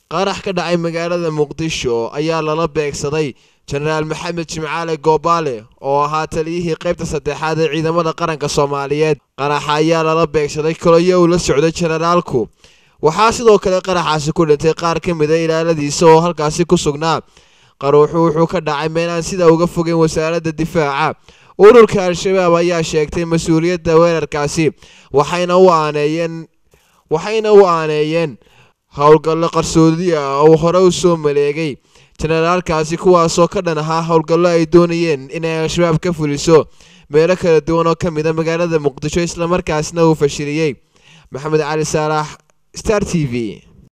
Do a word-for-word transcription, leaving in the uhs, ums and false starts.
qarax ka dhacay magaalada Muqdisho ayaa lala beegsaday General Maxamed Jimcaale Goobaale oo ahaa taliyihii qaybta saddexaad ee ciidamada qaranka Soomaaliyeed. Qaraxa ayaa lala beegsaday koloyo uu la socday generaalku. Waxaa sidoo kale qaraxaasi ku dhintay qaar ka mid ah ilaaladiisa oo halkaasi ku sugnaa. Qaruuxu wuxuu ka dhacay meel aan sida uga fogeyn wasaaradda difaaca. Ururka Al-Shabaab ayaa sheegtay mas'uuliyadda weerarkaasi waxayna u aaneeyeen waxayna u aaneeyeen howlgallo qarsoodi ah oo hore u soo maleegay generaalkaasi kuwaasoo ka dhan ahaa howlgallo ay doonayeen inay Al-Shabaab ka fuliso meelo kala duwan oo ka mid ah magaalada Muqdisho isla markaasna uu fashiliyay. Maxamed Cali Saalax, Star T V.